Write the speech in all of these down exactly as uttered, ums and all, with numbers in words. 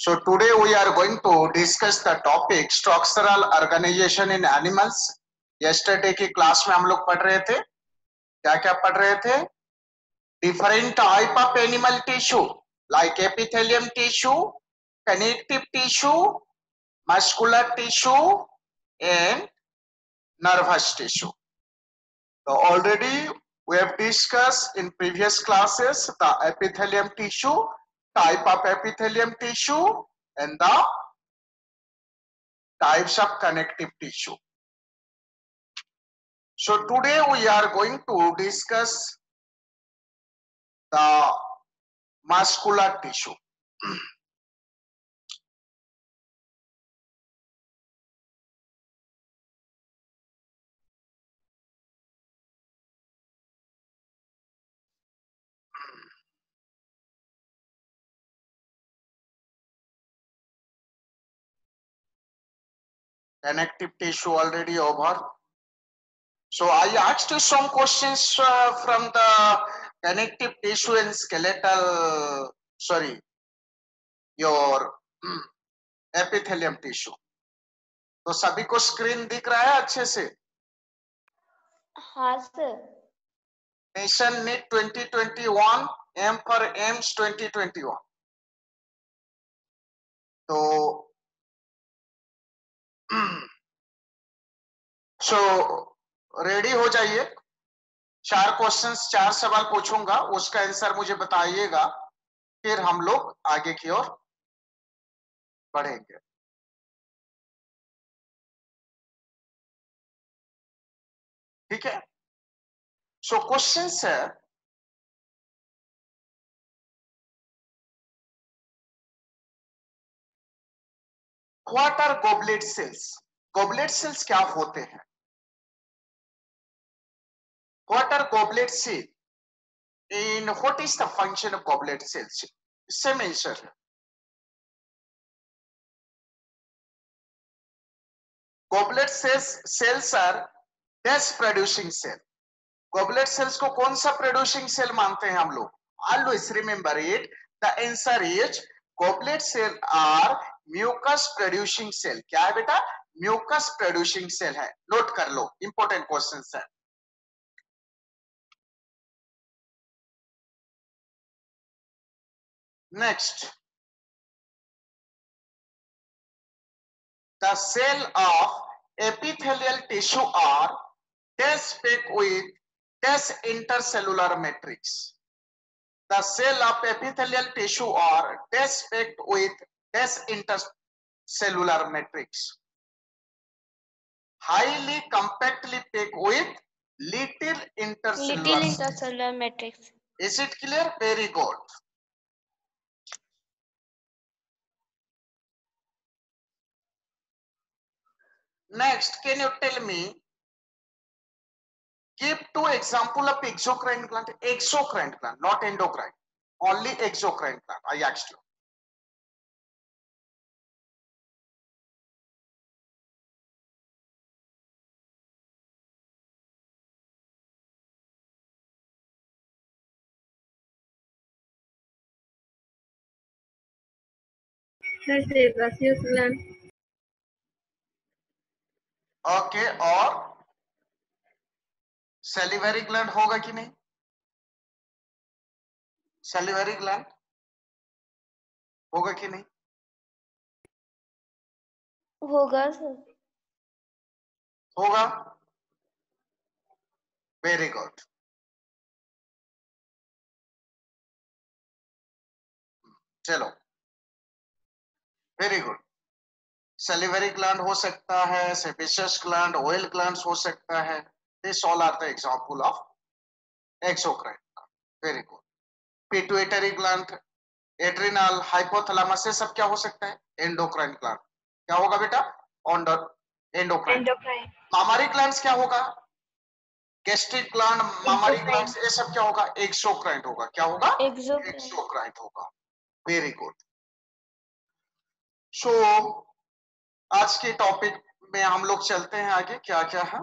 So today we are going to discuss the topic structural organization in animals. Yesterday की class में हम लोग पढ़ रहे थे, क्या क्या पढ़ रहे थे? Different type of animal tissue like epithelium tissue, connective tissue, muscular tissue, and nervous tissue. So already we have discussed in previous classes the epithelium tissue, type of epithelium tissue, and the types of connective tissue. So today we are going to discuss the muscular tissue. Connective tissue already over. So I asked you some questions uh, from the connective tissue and skeletal, sorry, your epithelium tissue. तो सभी को screen दिख रहा है अच्छे से? हाँ sir. Nation NEET twenty twenty-one, aim for AIIMS twenty twenty-one. तो सो रेडी हो जाइए. चार क्वेश्चंस, चार सवाल पूछूंगा, उसका आंसर मुझे बताइएगा, फिर हम लोग आगे की ओर बढ़ेंगे. ठीक है? सो क्वेश्चंस है, what are goblet cells? Goblet cells क्या होते हैं? What are goblet cell? इन what is the function of goblet cells? Same answer है. Goblet cells cells are dash producing cell. Goblet cells को कौन सा प्रोड्यूसिंग सेल मानते हैं हम लोग? Always remember it, the answer is goblet cell are mucus producing cell. क्या है बेटा? म्यूकस प्रोड्यूसिंग सेल है. नोट कर लो, इंपॉर्टेंट क्वेश्चन है. Next, the cell of epithelial tissue are dash packed with dash intercellular matrix. The cell of epithelial tissue are dash packed with dash intercellular matrix. Highly compactly packed with little intercellular. Little intercellular matrix. Is it clear? Very good. Next, can you tell me, give two example of exocrine gland? Exocrine gland, not endocrine. Only exocrine gland. I asked you. Sebaceous gland. Okay, और salivary gland होगा कि नहीं? Salivary gland होगा कि नहीं? होगा sir. होगा. Very good. चलो, वेरी गुड. सैलिवरी ग्लैंड हो सकता है, सेबेशियस ग्लैंड, ऑयल ग्लैंड हो सकता है. This all are the example of exocrine. Very good. Pituitary gland, adrenal, hypothalamus, ये सब क्या हो सकता है? Endocrine gland. क्या होगा बेटा? एंडोक्राइन. एंडोक्राइन. मामारी ग्लैंड्स क्या होगा? गैस्ट्रिक ग्लैंड, मामारी ग्लैंड्स, ये सब क्या होगा? एक्सोक्राइन होगा. क्या होगा? एक्सोक्राइन होगा. Very good. सो आज के टॉपिक में हम लोग चलते हैं आगे. क्या क्या है?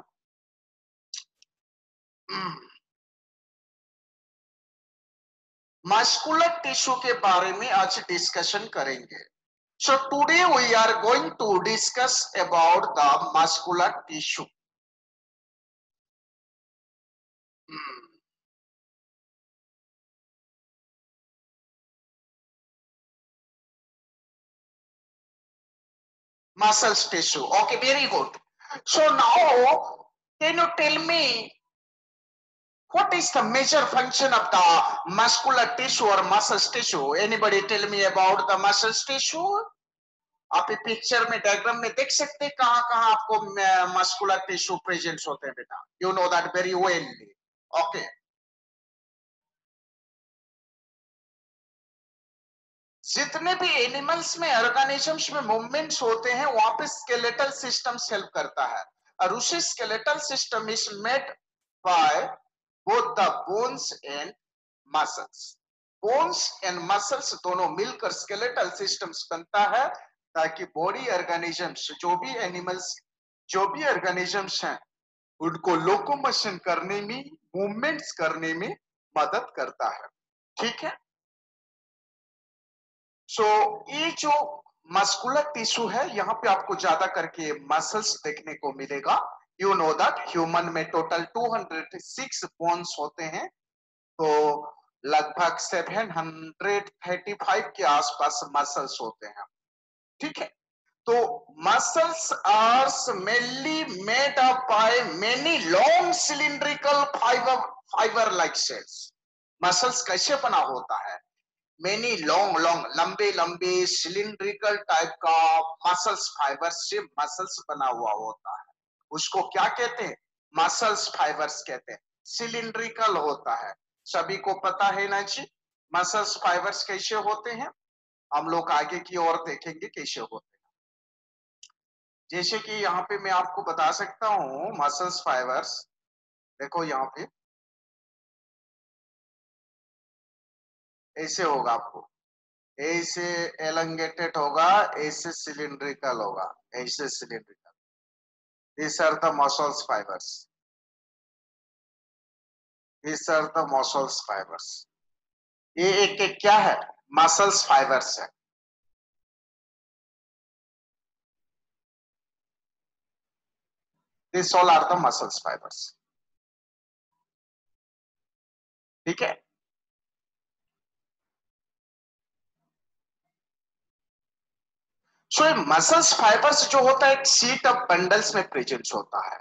मस्कुलर टिश्यू के बारे में आज डिस्कशन करेंगे. So today we are going to discuss about the muscular tissue. Hmm. Muscles tissue. Okay, very good. So now, can you tell me what is the major function of the muscular tissue or muscles tissue? Anybody tell me about the muscles tissue? आप picture में diagram में देख सकते हैं कहां कहां आपको muscular tissue present होते हैं बेटा. You know that very well. Okay, जितने भी एनिमल्स में ऑर्गेनिजम्स में मूवमेंट्स होते हैं वहां पे स्केलेटल सिस्टम्स हेल्प करता है और उसी skeletal system is made by both the bones and muscles. Bones and muscles दोनों मिलकर स्केलेटल सिस्टम्स बनता है ताकि बॉडी ऑर्गेनिजम्स जो भी एनिमल्स जो भी ऑर्गेनिजम्स हैं उनको लोकोमोशन करने में मूवमेंट्स करने में मदद करता है. ठीक है. सो so, ये जो मस्कुलर टिश्यू है यहाँ पे आपको ज्यादा करके मसल्स देखने को मिलेगा. यू नो दैट ह्यूमन में टोटल दो सौ छह बोन्स होते हैं तो लगभग सात सौ पैंतीस के आसपास मसल्स होते हैं. ठीक है. तो muscles are mainly made up by many long cylindrical fibre fibre like cells. Muscles कैसे बना होता है? मेनी लॉन्ग लॉन्ग लंबे लंबे सिलिंड्रिकल टाइप का मसल्स फाइबर्स से मसल्स बना हुआ होता है. उसको क्या कहते हैं? मसल्स फाइबर्स कहते हैं. सिलिंड्रिकल होता है. सभी को पता है ना जी मसल्स फाइबर्स कैसे होते हैं. हम लोग आगे की ओर देखेंगे कैसे होते हैं. जैसे कि यहाँ पे मैं आपको बता सकता हूँ मसल्स फाइबर्स. देखो यहाँ पे ऐसे होगा, आपको ऐसे एलंगेटेड होगा, ऐसे सिलिंड्रिकल होगा, ऐसे cylindrical. These are the muscles fibers. These are the muscles fibers. ये एक एक क्या है? मसल्स फाइबर्स है. These all are the muscles fibers. ठीक है. सो so, मसल्स फाइबर्स जो होता है एक सीट ऑफ बंडल्स में प्रेजेंट होता है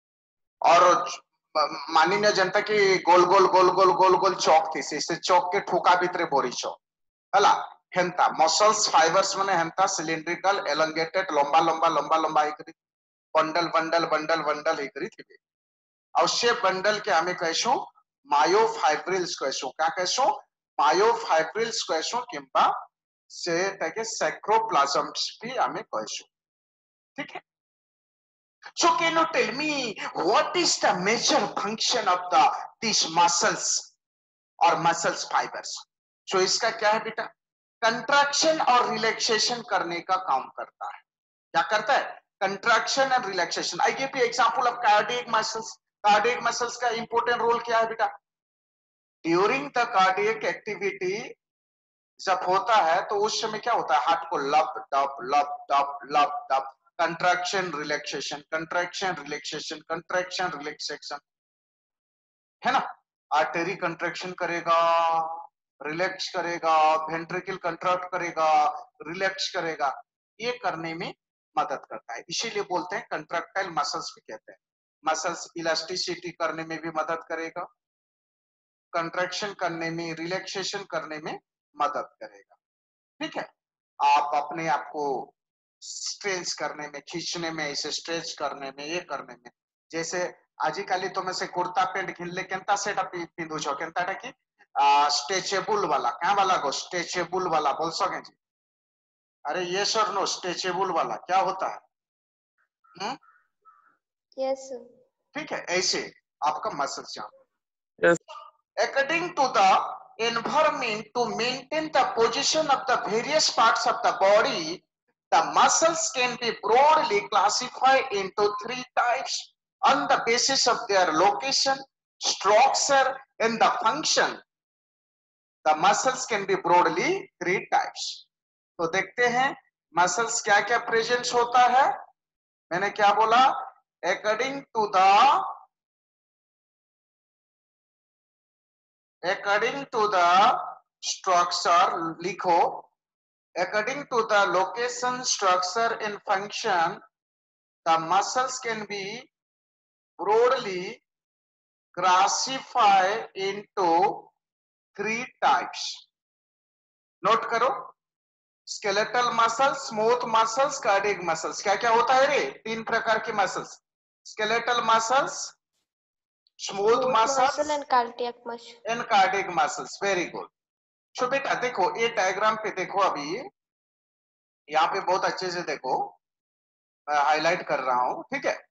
और माननीय जनता की गोल गोल गोल गोल गोल गोल चौक थी से चौक के ठोका भीतर बोरी चौक हला हेंता मसल्स फाइबर्स माने हेंता सिलिंड्रिकल एलंगेटेड लंबा लंबा लंबा लंबा एकरी बंडल बंडल बंडल बंडल एकरी थी और से बंडल के हमें कहसो मायोफाइब्रिल्स कहसो. क्या कहसो? मायोफाइब्रिल्स कहसो किंबा से ताकि सैक्रोप्लाज्म्स भी हमें कहसो. ठीक है. So can you tell me what is the major function of the these muscles or muscles fibers? So इसका क्या है बेटा? कंट्रैक्शन और रिलैक्सेशन करने का काम करता है. क्या करता है? Contraction and relaxation. I give you example of cardiac muscles. Cardiac muscles का इंपॉर्टेंट रोल क्या है बेटा? ड्यूरिंग द कार्डियक एक्टिविटी जब होता है तो उस समय क्या होता है? हार्ट को लब dub lub dub lub dub contraction relaxation contraction relaxation contraction relaxation है ना. आर्टरी कंट्रैक्शन करेगा, रिलैक्स करेगा, वेंट्रिकल कंट्रैक्ट करेगा, रिलैक्स करेगा. ये करने में मदद करता है. इसीलिए बोलते हैं कंट्रैक्टाइल मसल्स भी कहते हैं. मसल्स इलास्टिसिटी करने में भी मदद करेगा, कंट्रैक्शन करने में, रिलैक्सेशन करने में मदद करेगा. ठीक है. आप अपने आप को स्ट्रेच करने में, खींचने में, ऐसे स्ट्रेच करने में, ये करने में. जैसे आजिकाली तुम से कुर्ता पेंट घिनले केंता सेटा पिंधु छो केंताटा की स्ट्रेचेबल वाला. क्या वाला गो? स्ट्रेचेबल वाला बोल सके जी? अरे ये सर नो स्ट्रेचेबल वाला क्या होता है? हम्म. Yes sir. ठीक है. ऐसे आपका मसल्स यहाँ. Yes. According to the environment, to maintain the position of the various parts of the body, the muscles can be broadly classified into three types on the basis of their location, structure, and the function. The muscles can be broadly three types. तो देखते हैं muscles क्या क्या present होता है? मैंने क्या बोला? According to the according to the structure, लिखो, according to the location, structure and function, the muscles can be broadly classified into three types. Note करो, skeletal muscles, smooth muscles, cardiac muscles. क्या क्या होता है रे? तीन प्रकार के muscles, skeletal muscles, smooth muscles and cardiac muscle and cardiac muscles. Very good. So बेटा देखो, ये डायग्राम पे देखो, अभी यहाँ पे बहुत अच्छे से देखो, मैं हाईलाइट कर रहा हूं, ठीक है?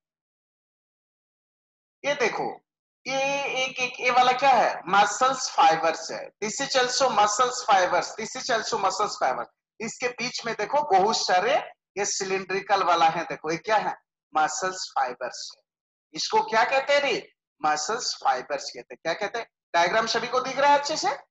ये देखो, ये एक एक ये वाला क्या है? मसल्स फाइबर्स है। This is also muscles fibers, this is also muscles fibers. इसके बीच में देखो बहुत सारे ये सिलिंड्रिकल वाला है, देखो ये क्या है? मसल्स फाइबर्स है। इसको क्या कहते हैं रे? मसल्स फाइबर्स कहते हैं। क्या कहते हैं? डायग्राम सभी को दिख रहा है अच्छे से?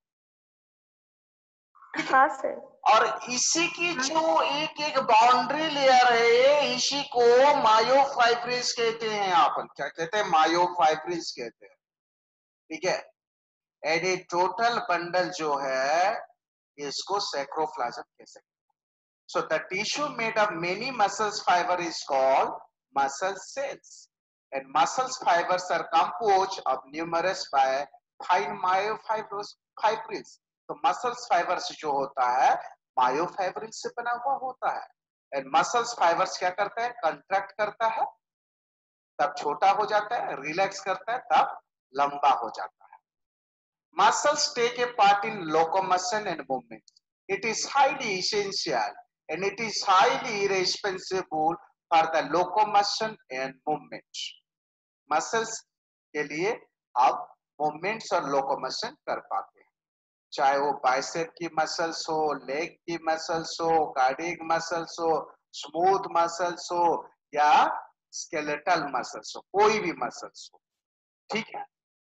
हाँ सर। और इसी की जो एक एक बाउंड्री लेयर है, इसी को मायोफाइब्रिल्स कहते हैं। अपन क्या कहते हैं? मायोफाइब्रिल्स कहते हैं, ठीक है? एडी टोटल बंडल जो है, इसको सैक्रोप्लाज्म कह सकते हैं। So the tissue made of many muscles fiber is called muscle cells, and muscles fibers are composed of numerous by fine myofibrils. तो मसल्स फाइबर्स जो होता है, मायोफाइब्रिल्स से बना हुआ होता है। एंड मसल्स फाइबर्स क्या करता है? कंट्रैक्ट करता है, तब छोटा हो जाता है, रिलैक्स करता है, तब लंबा हो जाता है। Muscles take a part in locomotion and movement. It is highly essential and it is highly responsible for the locomotion and movement. Muscles के लिए आप movements और locomotion कर पाते हैं, चाहे वो बाइसेप की मसल्स हो, लेग की मसल्स हो, कार्डियक मसल्स हो, स्मूथ मसल्स हो, या स्केलेटल मसल्स हो, कोई भी मसल्स हो, ठीक है?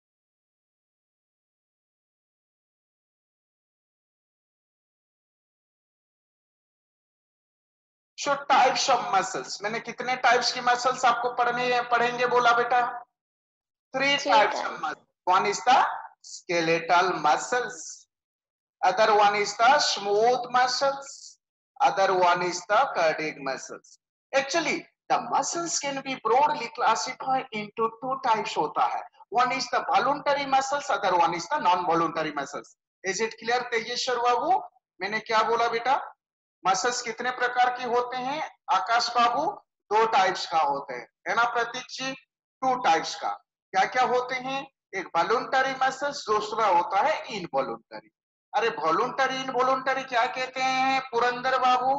सो टाइप्स ऑफ मसल्स, मैंने कितने टाइप्स की मसल्स आपको पढ़ने पढ़ेंगे बोला बेटा? Three types of muscles. One is the skeletal muscles, other one is the smooth muscles, other one is the cardiac muscles. Actually the muscles can be broadly classified into two types होता है. One is the voluntary muscles, other one is the non voluntary muscles. Is it clear Tejeshwar Babu? मैंने क्या बोला बेटा? Muscles कितने प्रकार की होते हैं आकाश बाबू? दो टाइप्स का होते हैं, है ना प्रतीक जी? टू टाइप्स का. क्या क्या होते हैं? एक वॉलंटरी मसल्स, दूसरा होता है इनवॉलंटरी. अरे वॉलंटरी इनवॉलंटरी क्या कहते हैं पुरंदर बाबू,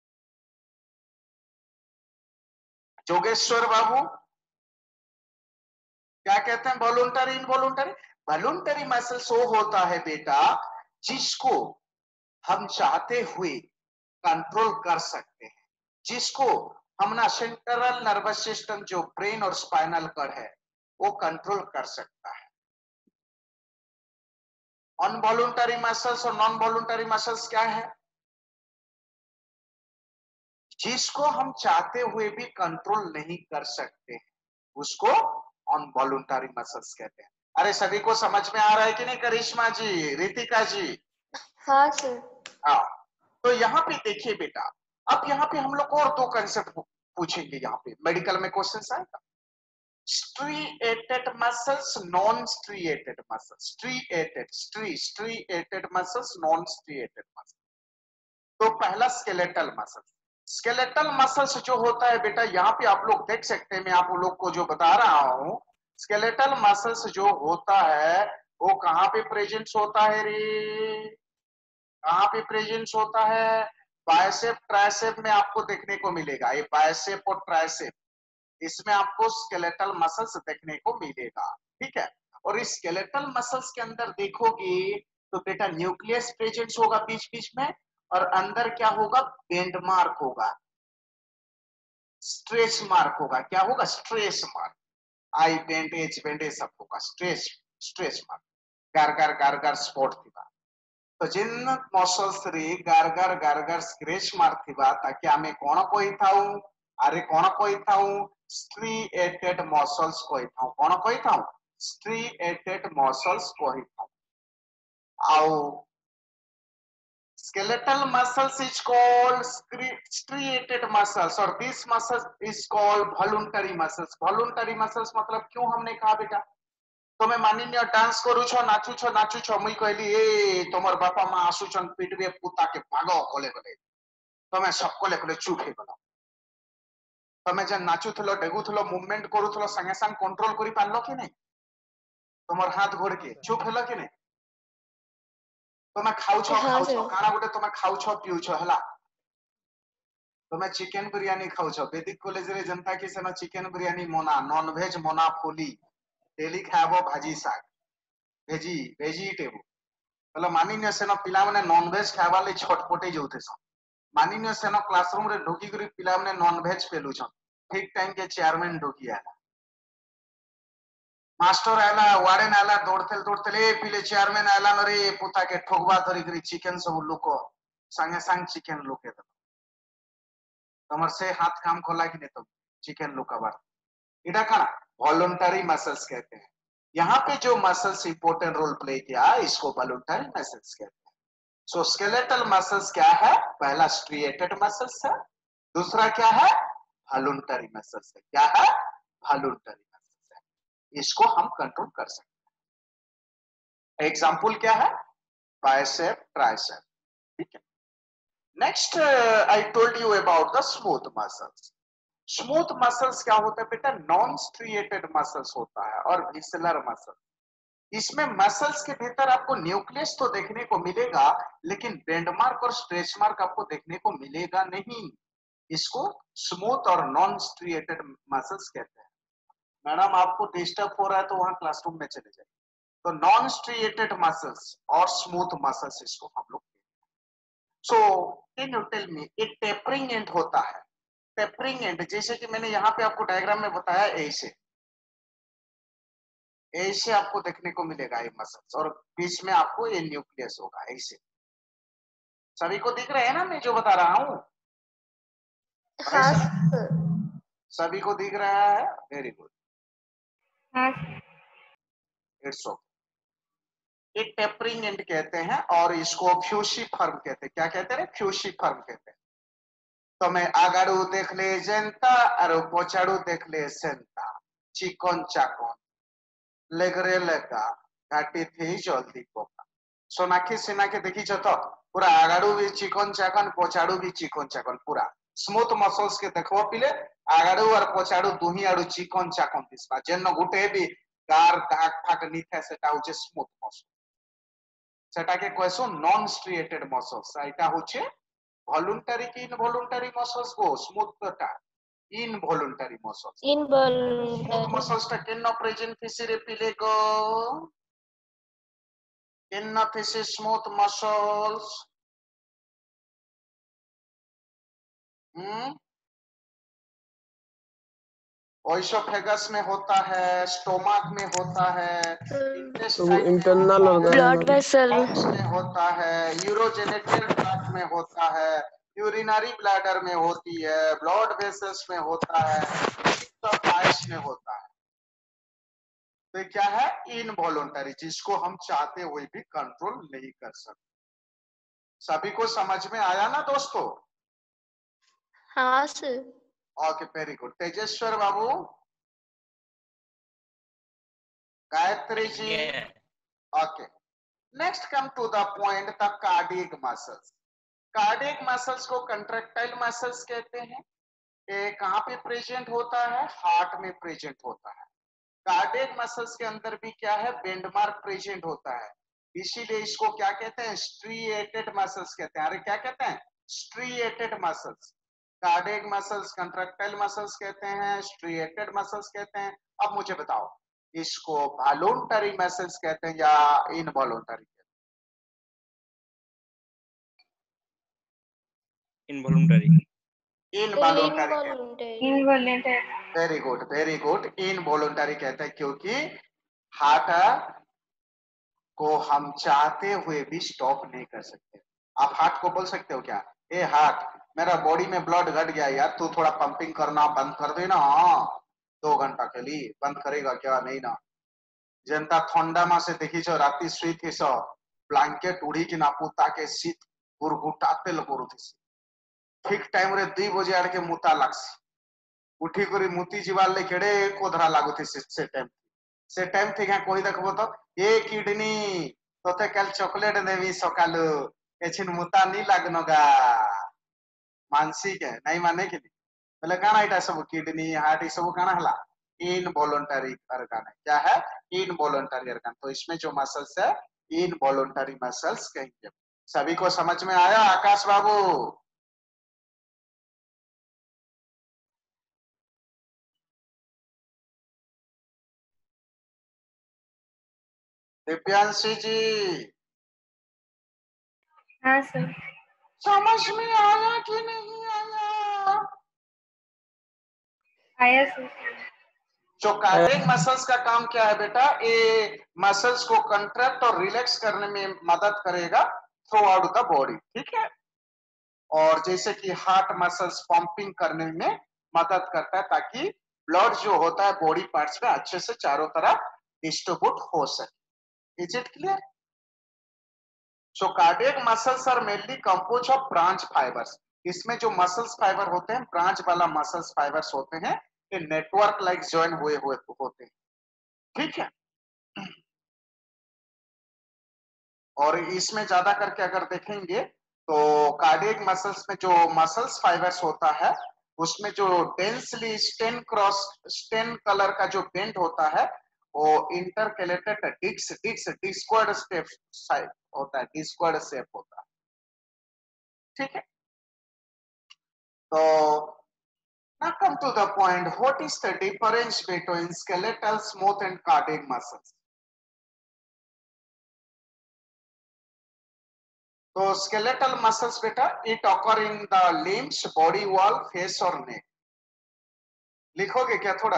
जोगेश्वर बाबू? क्या कहते हैं वॉलंटरी इनवॉलंटरी? वॉलंटरी मसल्स वो होता है बेटा जिसको हम चाहते हुए कंट्रोल कर सकते हैं, जिसको हम ना सेंट्रल नर्वस सिस्टम जो ब्रेन और स्पाइनल कॉर्ड है वो कंट्रोल कर सकता है. अनवॉलंटरी मसल्स और नॉन वॉलंटरी मसल्स क्या है? जिसको हम चाहते हुए भी कंट्रोल नहीं कर सकते हैं, उसको अनवॉलंटरी मसल्स कहते हैं. अरे सभी को समझ में आ रहा है कि नहीं करिश्मा जी, रितिका जी? हाँ सर. हाँ. तो यहाँ पे देखिए बेटा, अब यहाँ पे हम लोग और दो कंसेप्ट पूछेंगे. यहाँ पे मेडिकल में क्वेश्चन आएगा. striated muscles, non-striated muscles. striated, stri, striated muscles, non-striated muscles. तो पहला स्केलेटल मसल्स. स्केलेटल मसल्स जो होता है बेटा, यहाँ पे आप लोग देख सकते हैं, मैं आप लोग को जो बता रहा हूँ, स्केलेटल मसल्स जो होता है वो कहाँ पे प्रेजेंट होता है रे? कहाँ पे प्रेजेंट होता है? बाइसेप ट्राइसेप में आपको देखने को मिलेगा. ये बाइसेप और ट्राइसेप, इसमें आपको स्केलेटल मसल्स देखने को मिलेगा, ठीक है? और इस स्केलेटल मसल्स के अंदर देखोगे तो बेटा न्यूक्लियस प्रेजेंट होगा बीच बीच में, और अंदर क्या होगा? बेंड मार्क होगा, स्ट्रेच मार्क होगा. क्या होगा? Stretch mark. I band, H band, सब होगा स्ट्रेच स्ट्रेच मार्क. गार गार गार गार स्पॉट थी. तो जिन मसल्स रे गारगार गारगार स्क्रेच मारथिबा ताकि आमे कोन कोइ थाउ अरे कोन कोइ थाउ स्ट्रिएटेड मसल्स कोइ थाउ कोन कोइ थाउ स्ट्रिएटेड मसल्स कोइ थाउ आउ skeletal muscles is called striated muscles और this muscles is called voluntary muscles voluntary muscles मतलब क्यों हमने कहा बेटा तुम्हें मानिन्य डांस करू छो नाचू छो नाचू छो मुई कहली ए तोमर बापा मां आसु छन पिटबे पुता के भागो कोले कोले तमे सब कोले कोले चुप हे गलो तमे जे नाचू थलो डेगु थलो मूवमेंट करू थलो संगे संग कंट्रोल करी पारलो कि नहीं तोमर हाथ घोड़ के चुप हेलो कि नहीं तुम्हें खाऊ छो खाऊ छो काना गुटे तुम्हें खाऊ छो पिउ छो हला तुम्हें चिकन बिरयानी खाऊ छो वैदिक कॉलेज रे जनता की सेना चिकन बिरयानी मोना नॉन वेज मोना फुली डेली खाबो भाजी साग भेजी वेजिटेबल मतलब मानिन्य सेना पिला माने नॉन वेज खाबा ले छटपटे जोते छ मानिन्य सेना क्लासरूम रे ढोकी करी पिला माने नॉन वेज पेलु छ ठीक टाइम के चेयरमैन ढोकी आला मास्टर आला वार्डन आला दौड़ते दौड़ते ए पिले चेयरमैन आला नरे पुता के ठोकबा धरी करी चिकन सब लुको संगे संग चिकन लुके दो तमर से हाथ काम खोला कि नहीं तो चिकन लुकाबा इडा काना वॉलंटरी मसल्स कहते हैं यहाँ पे जो मसल्स इंपॉर्टेंट रोल प्ले किया इसको वॉलंटरी मसल्स कहते हैं सो स्केलेटल मसल्स क्या है पहला स्ट्रिएटेड मसल्स है दूसरा क्या है वॉलंटरी मसल्स है क्या है वॉलंटरी इसको हम कंट्रोल कर सकते हैं एग्जाम्पल क्या है बाइसेप ट्राइसेप ठीक है next I told you about the smooth muscles smooth muscles क्या होता है बेटा नॉन स्ट्रिएटेड मसल्स होता है और विसलर मसल इसमें मसल्स के भीतर आपको न्यूक्लियस तो देखने को मिलेगा लेकिन बेंडमार्क और स्ट्रेच मार्क आपको देखने को मिलेगा नहीं इसको स्मूथ और नॉन स्ट्रिएटेड मसल्स कहते हैं मैडम आपको डिस्टर्ब हो रहा है तो वहां क्लासरूम में चले जाइए तो नॉन स्ट्रिएटेड मसल्स और स्मूथ मसल्स इसको हम लोग so can you tell me एक टेपरिंग एंड होता है टेपरिंग एंड जैसे कि मैंने यहाँ पे आपको डायग्राम में बताया ऐसे ऐसे आपको देखने को मिलेगा ये मसल्स और बीच में आपको ये न्यूक्लियस होगा ऐसे सभी को दिख रहा है ना मैं जो बता रहा हूँ हाँ सर सभी को दिख रहा है वेरी गुड हाँ इट्स ओके एक टेपरिंग एंड कहते हैं और इसको फ्यूसिफर्म कहते हैं क्या कहते हैं फ्यूसिफर्म कहते हैं तो मैं आगाड़ू देख ले जेंता और पोचाड़ू देख ले सेंता चिकन चाकन लेगरे लेगा घाटी थी जल्दी पोका सोनाखी सिनाके देखी तो पूरा आगाड़ू भी चिकन चाकन पोचाड़ू भी चिकन चाकन पूरा स्मूथ मसल्स के देखो पिले आगाड़ू और पोचाड़ू दुही आड़ू चिकन चाकन दिसबा जेन गुटे भी गार दाग फाक निथे सेटा होचे स्मूथ मसल सेटा के कहसो नॉन स्ट्रिएटेड मसल्स एटा होचे वॉलंटरी की इनवॉलंटरी मसल्स को स्मूथ टा इनवॉलंटरी मसल्स इनवॉलंटरी मसल्स टा केन प्रेजेंट फिसिरे पिले को केन फिसि स्मूथ मसल्स हम्म ओइसोफेगस में होता है स्टोमक में होता है इंटरनल ब्लड वेसल में होता है यूरोजेनिटल ट्रैक्ट में होता है यूरिनरी ब्लैडर में होती है ब्लड वेसल्स में होता है पाइल्स में होता है तो ये क्या है इनवॉलंटरी जिसको हम चाहते हुए भी कंट्रोल नहीं कर सकते सभी को समझ में आया ना दोस्तों हाँ sir okay very good Tejeshwar Babu Gayatri ji okay next come to the point the cardiac muscles cardiac muscles को कंट्रैक्टाइल मसल्स कहते हैं ये कहाँ पे प्रेजेंट होता है हार्ट में प्रेजेंट होता है कार्डियक मसल्स के अंदर भी क्या है बेंडमार्क प्रेजेंट होता है इसीलिए इसको क्या कहते हैं स्ट्रिएटेड मसल्स कहते हैं अरे क्या कहते हैं striated muscles cardiac muscles contractile muscles कहते हैं स्ट्रिएटेड मसल्स कहते हैं अब मुझे बताओ इसको वॉलंटरी मसल्स कहते हैं या involuntary involuntary involuntary involuntary very good very good involuntary कहते हैं क्योंकि हार्ट को हम चाहते हुए भी स्टॉप नहीं कर सकते। आप हार्ट को बोल सकते हो क्या, ए हार्ट मेरा बॉडी में ब्लड घट गया यार, तू थोड़ा पंपिंग करना बंद कर देना, हाँ दो घंटा के लिए बंद करेगा क्या, नहीं ना। जनता थंडा मासे देखी राति शुई थी ब्लांकेट उड़ी कि ना पुता के शीत गुरगुटाते करूथी, ठीक टाइम रे दुई बजे आड़ के मुता लागसी, उठी करी मुती जीवार ले केड़े कोधरा लागुथी से टाइम से टाइम थी क्या कोई देखबो तो ए किडनी तोते कल चॉकलेट देवी सकालु एछिन मुता नी लागनोगा मानसिक है नहीं माने कि बोले काना इटा सब किडनी हार्ट सब काना हला इनवॉलंटरी ऑर्गन है। क्या है, इनवॉलंटरी ऑर्गन। तो इसमें जो मसल्स है इनवॉलंटरी मसल्स कहेंगे। सभी को समझ में आया आकाश बाबू? दिव्यांशी जी हाँ सर। समझ में आया कि नहीं आया? आया सर। जो कार्डियक मसल्स का काम क्या है बेटा, ये मसल्स को कंट्रैक्ट और रिलैक्स करने में मदद करेगा थ्रू आउट द बॉडी, ठीक है। और जैसे कि हार्ट मसल्स पंपिंग करने में मदद करता है ताकि ब्लड जो होता है बॉडी पार्ट्स में अच्छे से चारों तरफ डिस्ट्रीब्यूट हो सके। Is it clear? So cardiac muscles are mainly compose of branch fibers. इसमें जो मसल्स फाइबर होते हैं ब्रांच वाला मसल्स फाइबर्स होते हैं, ये नेटवर्क लाइक ज्वाइन हुए हुए होते हैं, ठीक है। और इसमें ज्यादा करके अगर देखेंगे तो कार्डियक मसल्स में जो मसल्स फाइबर्स होता है उसमें जो densely stain cross stain colour का जो बेंड होता है वो intercalated disc disc D squared shape side होता है, डिस्क्वायर्ड शेप होता है, ठीक है। तो now come to the point, what is the difference between skeletal, smooth and cardiac muscles? तो skeletal muscles बेटा it occur in the limbs, body wall, face और neck। लिखोगे क्या थोड़ा?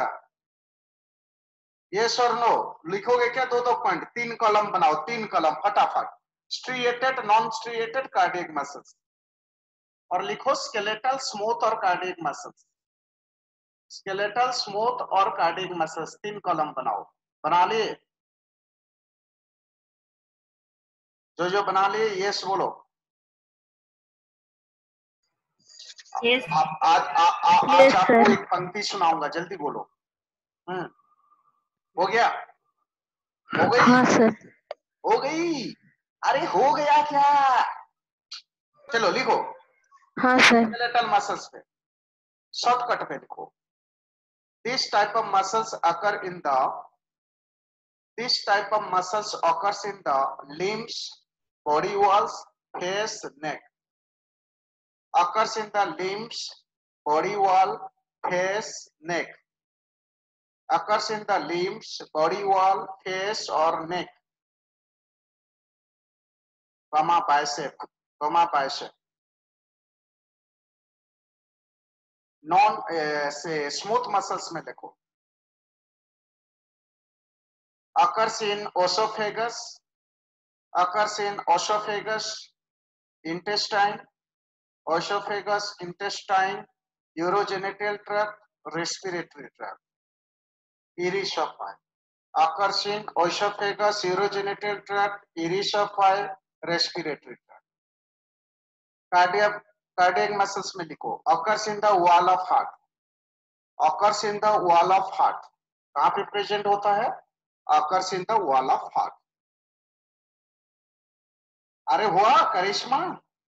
yes और no लिखोगे क्या? दो दो पॉइंट, तीन कॉलम बनाओ, तीन कॉलम फटाफट। Striated, non striated cardiac muscles, और लिखो स्केलेटल, स्मूथ और कार्डियक मसल्स। स्केलेटल, स्मूथ और कार्डियक मसल्स, तीन कॉलम बनाओ। बना लिए? जो जो बना लिए यस बोलो। यस आप आज आ, आ, आज Yes, आपको sir. एक पंक्ति सुनाऊंगा, जल्दी बोलो। हम्म हो गया? हो गई? हाँ सर। हो गई? अरे हो गया क्या? चलो लिखो हाँ सर। स्केलेटल मसल्स पे, शॉर्टकट पे लिखो। This type of muscles occur in the this type of muscles occurs in the limbs, body walls, face, neck. Occurs in the limbs, body wall, face, neck. Occurs in the limbs, body wall, face or neck. Comma bicep, comma bicep. Non से smooth muscles में देखो। Occurs in esophagus, occurs in esophagus, intestine, esophagus, intestine, urogenital tract, respiratory tract. Irisophae. Occurs in esophagus, urogenital tract, irisophae, respiratory tract. Cardiac cardiac muscles में लिखो। Occurs in the wall of heart. Occurs in the wall of heart. कहाँ पे present होता है? Occurs in the wall of heart. अरे हुआ करिश्मा?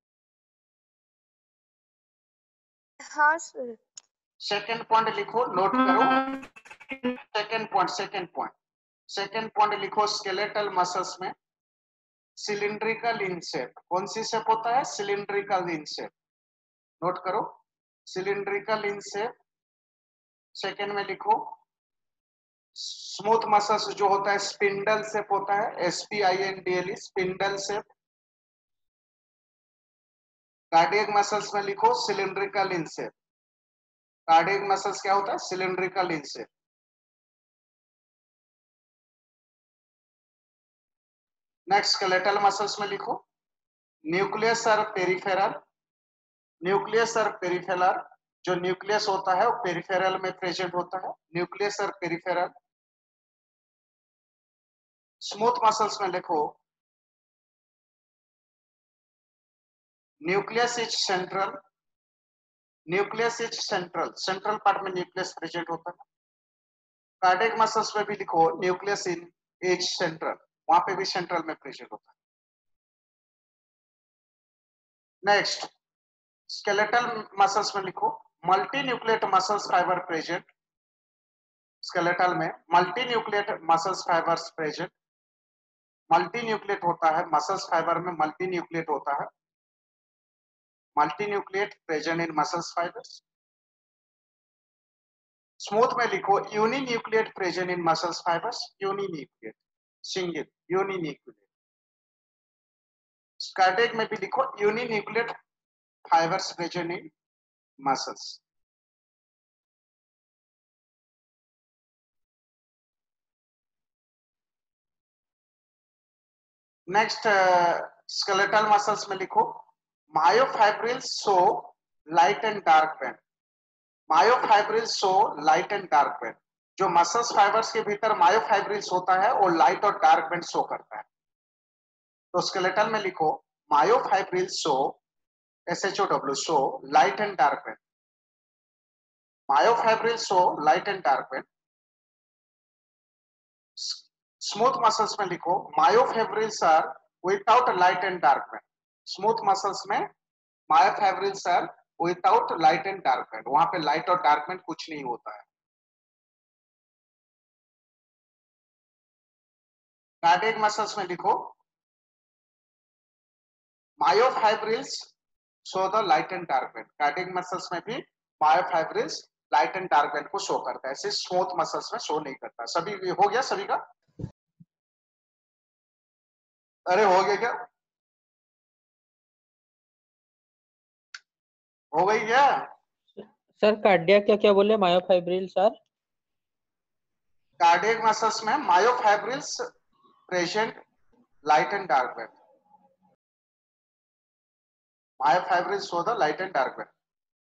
हाँ sir. Second point लिखो, नोट करो। Second point second point second point लिखो। स्केलेटल मसल्स में सिलिंड्रिकल इन शेप, कौन सी शेप होता है? Cylindrical in shape. नोट करो, सिलिंड्रिकल इन शेप। सेकेंड में लिखो स्मूथ मसल्स जो होता है स्पिंडल शेप होता है, S P I N D L E, spindle shape. Cardiac muscles में लिखो cylindrical in shape. Cardiac muscles क्या होता है? Cylindrical in shape. Next skeletal muscles में लिखो न्यूक्लियस और पेरिफेरल। न्यूक्लियस और पेरिफेरल, जो न्यूक्लियस होता है वो पेरिफेरल में प्रेजेंट होता है, न्यूक्लियस और पेरिफेरल। स्मूथ मसल्स में लिखो nucleus is central. Nucleus is central, central part में न्यूक्लियस प्रेजेंट होता है। कार्डियक मसल्स में भी लिखो न्यूक्लियस इन एज सेंट्रल, वहां पे भी सेंट्रल में प्रेजेंट होता है। नेक्स्ट स्केलेटल मसल्स में लिखो multi nucleate muscles fiber present. Skeletal में multi nucleate muscles fibers present. Multi nucleate होता है मसल्स फाइबर में, मल्टी न्यूक्लिएट होता है, multi nucleate present in muscles fibers. Smooth में लिखो uni nucleate present in muscles fibers, uni nucleate, single uni nucleate. Cardiac में भी लिखो uni nucleate fibers present in muscles. Next skeletal muscles में लिखो myofibrils show light and dark band. Myofibrils show light and dark band, जो muscles fibers के भीतर myofibrils होता है वो लाइट और डार्क बैंड शो करता है। तो स्केलेटल में लिखो myofibrils show S H O W show light and dark band. Myofibrils show light and dark band. Smooth muscles में लिखो myofibrils are without light and dark band. Smooth muscles में myofibrils are without light and dark band, वहां पे light और dark band कुछ नहीं होता है। कार्डियक मसल्स में लिखो myofibrils show the light and dark band. Cardiac muscles में भी myofibrils light and dark band को शो करता है, ऐसे स्मूथ मसल्स में शो नहीं करता। सभी हो गया सभी का? अरे हो गया क्या? हो गई क्या? सर कार्डिया क्या क्या बोले? Myofibril sir? कार्डियक मसल्स में myofibrils present light and dark band. Myofibrils show the light and dark band.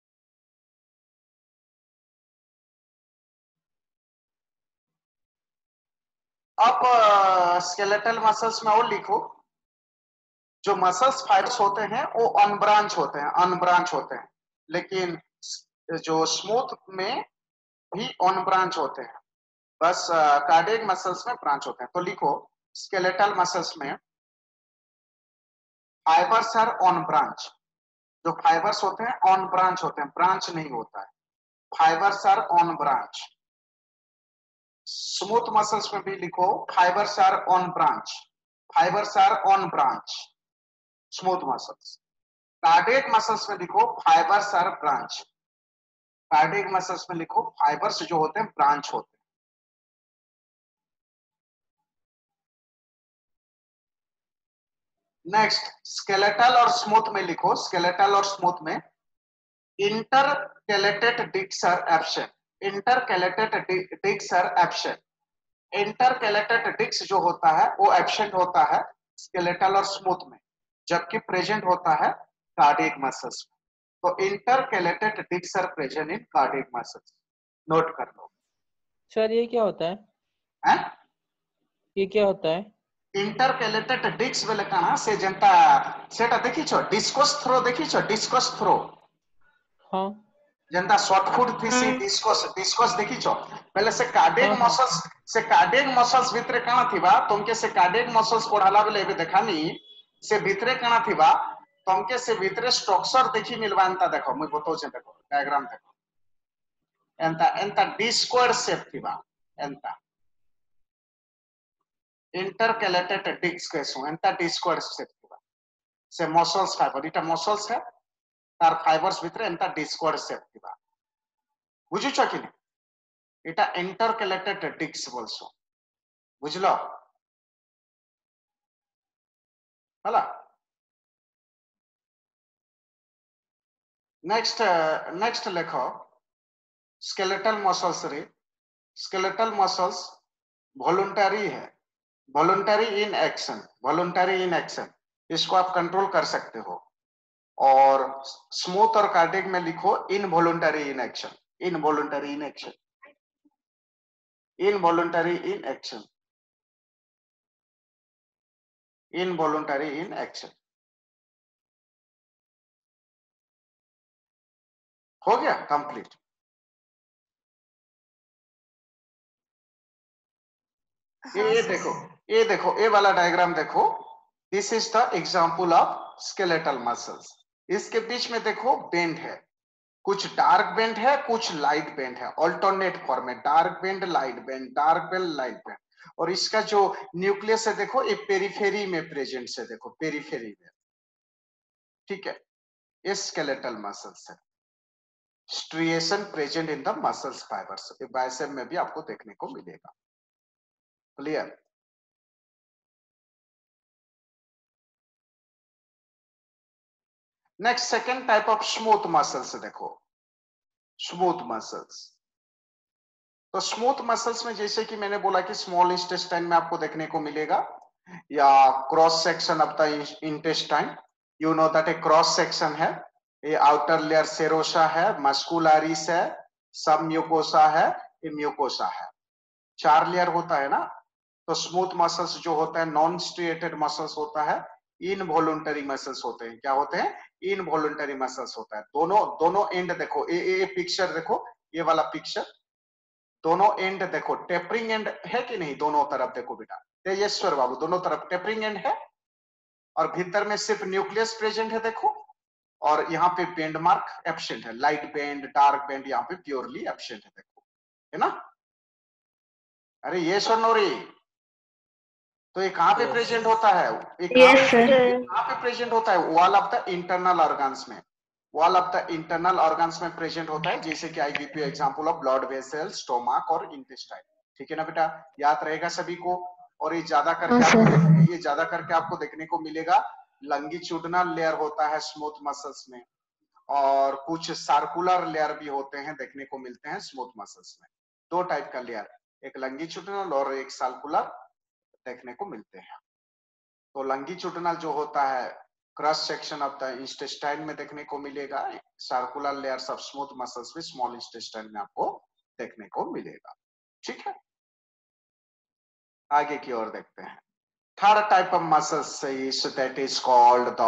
अब स्केलेटल मसल्स में और लिखो जो मसल्स फाइबर्स होते हैं वो अनब्रांच होते हैं, अनब्रांच होते हैं, लेकिन जो स्मूथ में भी अनब्रांच होते हैं, बस कार्डियक मसल्स में ब्रांच होते हैं। तो लिखो स्केलेटल मसल्स में फाइबर्स आर ऑन ब्रांच। जो फाइबर्स होते हैं ऑन ब्रांच होते हैं, ब्रांच नहीं होता है। Fibers are on branch. Smooth muscles में भी लिखो fibers are on branch. Fibers are on branch smooth muscles. Cardiac muscles में लिखो fibers are branch. Cardiac muscles में लिखो फाइबर्स जो होते हैं ब्रांच होते हैं। नेक्स्ट स्केलेटल और स्मूथ में लिखो, स्केलेटल और स्मूथ में intercalated discs are absent. Intercalated discs are absent. Intercalated disc जो होता है वो एब्सेंट होता है स्केलेटल और स्मूथ में, जबकि प्रेजेंट होता है कार्डियक मसल्स में। तो intercalated discs are present in cardiac muscles, note कर लो। सर ये क्या होता है? हैं? ये क्या होता है? इंटरकैलेटेड डिस्क बोले कहां से जनता सेटा देखी छो, डिस्कस थ्रो देखी छो, डिस्कस थ्रो। हाँ जनता शॉर्ट फुट थी सी डिस्कस, डिस्कस देखी छो। पहले से कार्डियक हाँ, हाँ। मसल्स से कार्डियक मसल्स भितरे काना थिबा, तुमके से कार्डियक मसल्स पढ़ाला बेले एबे देखानी से भितरे काना थिबा, तुमके से भितरे स्ट्रक्चर देखी मिलवानता। देखो मुई बतो छे, देखो डायग्राम देखो, एंता एंता डी स्क्वायर शेप थिबा, एंता इंटरकैलेटेड डिस्क केसु एंता डी स्क्वायर शेप थिबा से मसल्स फाइबर, इटा मसल्स है तार फाइबर्स भितरे एंता डी स्क्वायर शेप थिबा। बुझु छ कि नहीं? इटा इंटरकैलेटेड डिस्क बोलसो, बुझलो हला? नेक्स्ट नेक्स्ट लिखो स्केलेटल मसल्स रे। स्केलेटल मसल्स वॉलंटरी है, voluntary in action, voluntary in action, इसको आप कंट्रोल कर सकते हो। और स्मूथ और कार्डिक में लिखो involuntary in action, involuntary in action, involuntary in action, involuntary in action. हो गया कंप्लीट। ये हाँ ये सर। देखो, ये देखो, ये वाला डायग्राम देखो, this is the example of skeletal muscles. इसके बीच में देखो बेंड है, कुछ डार्क बेंड है, कुछ लाइट बेंड है, ऑल्टरनेट फॉर्म में dark band light band, dark band light band. और इसका जो न्यूक्लियस है देखो, ये पेरिफेरी में प्रेजेंट है, देखो पेरिफेरी में, ठीक है। ये स्केलेटल मसल्स है, striation present in the muscles fibers, bicep में भी आपको देखने को मिलेगा। Clear? Next second type of smooth muscles देखो, स्मूथ मसल्स। तो स्मूथ मसल्स में जैसे कि मैंने बोला कि स्मॉल इंटेस्टाइन में आपको देखने को मिलेगा, या cross section of the intestine, you know that a cross section है, ये आउटर लेयर सेरोसा है, मस्कुलरिस है, सब म्यूकोसा है, ये म्यूकोसा है, चार लेयर होता है ना। तो स्मूथ मसल्स जो होता है नॉन स्ट्रिएटेड मसल्स होता है, इनवॉलंटरी मसल्स होते हैं। क्या होते हैं? इनवॉलंटरी मसल्स होता है। दोनों दोनों एंड देखो, ये ये पिक्चर देखो, ये वाला पिक्चर, दोनों एंड देखो, टेपरिंग एंड है कि नहीं? दोनों तरफ देखो बेटा, तेजेश्वर बाबू, दोनों तरफ टेपरिंग एंड है, और भीतर में सिर्फ न्यूक्लियस प्रेजेंट है देखो, और यहाँ पे बेंड मार्क एब्सेंट है, लाइट बेंड डार्क बेंड यहाँ पे प्योरली एब्सेंट है देखो, है ना? अरे ये सोनोरी, तो ये कहाँ पे प्रेजेंट होता है? ये कहाँ Yes, पे sir. कहाँ पे प्रेजेंट होता है? Wall of the internal organs में, wall of the internal organs में प्रेजेंट होता है, जैसे कि I give you example of blood vessel, stomach और इंटेस्टाइन। ठीक है ना बेटा? याद रहेगा सभी को। और ये ज्यादा करके हाँ, आपको ये ज्यादा करके आपको देखने को मिलेगा, लंगीट्यूडनल लेयर होता है स्मूथ मसल्स में, और कुछ सर्कुलर लेयर भी होते हैं, देखने को मिलते हैं स्मूथ मसल्स में। दो टाइप का लेयर, एक लंगीट्यूडनल और एक सर्कुलर देखने को मिलते हैं। तो लंगीट्यूडनल जो होता है cross section of the intestine में देखने को मिलेगा, circular layers of smooth muscles भी स्मॉल इंटेस्टाइन में आपको देखने को मिलेगा। ठीक है, आगे की ओर देखते हैं। Third type of muscles is that is called the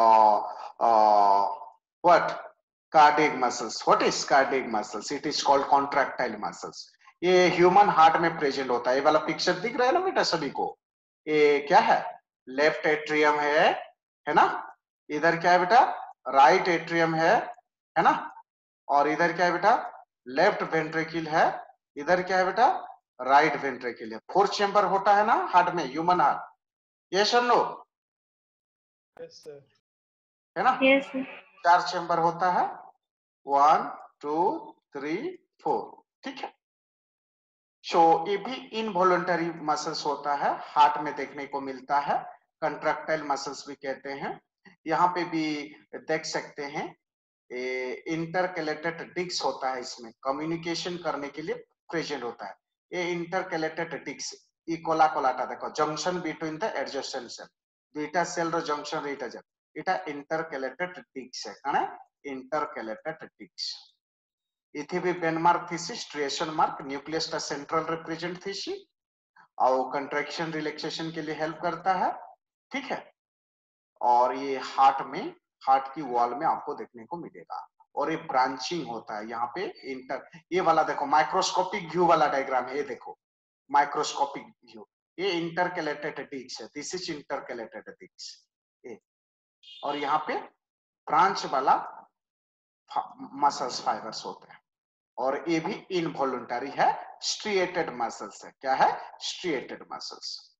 what? Cardiac muscles. What is cardiac muscles? It is called contractile muscles. ये ह्यूमन हार्ट में प्रेजेंट होता है। ये वाला पिक्चर दिख रहा है ना बेटा सभी को? ये क्या है? लेफ्ट एट्रियम है, है ना? इधर क्या है बेटा? राइट एट्रियम है, है ना? और इधर क्या है बेटा? लेफ्ट वेंट्रिकल है। इधर क्या है बेटा? राइट वेंट्रिकल है। फोर चेंबर होता है ना हार्ट में, ह्यूमन हार्ट। यस और नो? Yes sir. है ना? Yes, sir. चार चेंबर होता है, वन टू थ्री फोर। ठीक है। सो ये भी इनवॉलंटरी मसल्स होता है, हार्ट में देखने को मिलता है, कंट्रैक्टाइल मसल्स भी कहते हैं। यहाँ पे भी देख सकते हैं, इंटरकलेटेड डिस्क होता है, इसमें कम्युनिकेशन करने के लिए प्रेजेंट होता है। ये इंटरकलेटेड डिस्क इकोला कोलाटा देखो, junction between the adjacent cell, दुईटा सेल रो जंक्शन रेटा जा, এটা इंटरकलेटेड डिस्क है, काना इंटरकलेटेड डिस्क। इथे भी बेंड मार्क थीसी, स्ट्रिएशन मार्क, न्यूक्लियस का सेंट्रल रिप्रेजेंट थीसी, और कंट्रैक्शन रिलैक्सेशन के लिए हेल्प करता है। ठीक है। और ये हार्ट में, हार्ट की वॉल में आपको देखने को मिलेगा, और ये ब्रांचिंग होता है यहाँ पे इंटर। ये वाला देखो माइक्रोस्कोपिक व्यू वाला डायग्राम है, ये देखो माइक्रोस्कोपिक व्यू, ये इंटरकलेटेड डिस्क है, दिस इज इंटरकलेटेड डिस्क। ये और यहाँ पे ब्रांच वाला मसल्स फाइबर्स होते हैं, और ये भी इनवॉलंटरी है, स्ट्रिएटेड मसल्स है। क्या है? Striated muscles.